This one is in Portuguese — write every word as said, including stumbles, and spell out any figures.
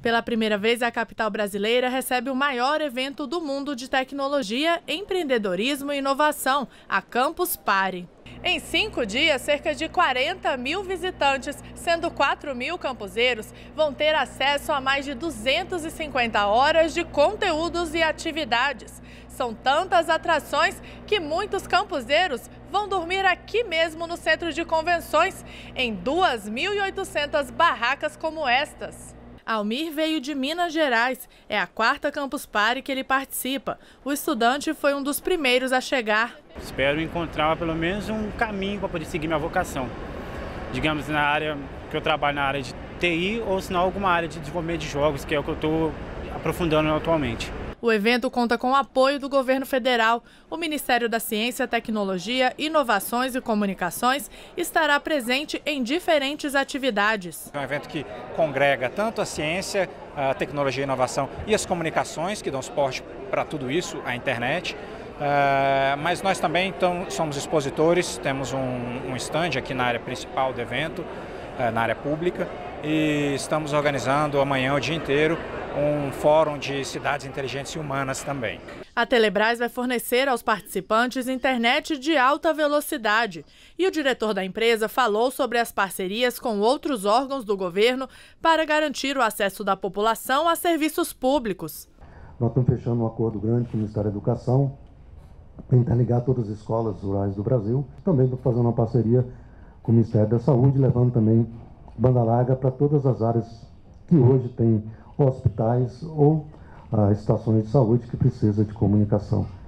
Pela primeira vez, a capital brasileira recebe o maior evento do mundo de tecnologia, empreendedorismo e inovação, a Campus Party. Em cinco dias, cerca de quarenta mil visitantes, sendo quatro mil campuseiros, vão ter acesso a mais de duzentas e cinquenta horas de conteúdos e atividades. São tantas atrações que muitos campuseiros vão dormir aqui mesmo no centro de convenções, em duas mil e oitocentas barracas como estas. Almir veio de Minas Gerais. É a quarta Campus Party que ele participa. O estudante foi um dos primeiros a chegar. Espero encontrar pelo menos um caminho para poder seguir minha vocação. Digamos, na área que eu trabalho, na área de T I, ou se não alguma área de desenvolvimento de jogos, que é o que eu estou aprofundando atualmente. O evento conta com o apoio do governo federal. O Ministério da Ciência, Tecnologia, Inovações e Comunicações estará presente em diferentes atividades. É um evento que congrega tanto a ciência, a tecnologia e inovação e as comunicações, que dão suporte para tudo isso, a internet. Uh, mas nós também então, somos expositores, temos um, um stand aqui na área principal do evento, uh, na área pública, e estamos organizando amanhã o dia inteiro um fórum de cidades inteligentes e humanas também. A Telebrás vai fornecer aos participantes internet de alta velocidade. E o diretor da empresa falou sobre as parcerias com outros órgãos do governo para garantir o acesso da população a serviços públicos. Nós estamos fechando um acordo grande com o Ministério da Educação para interligar todas as escolas rurais do Brasil. Também estou fazendo uma parceria com o Ministério da Saúde, levando também banda larga para todas as áreas que hoje tem hospitais ou ah, estações de saúde que precisam de comunicação.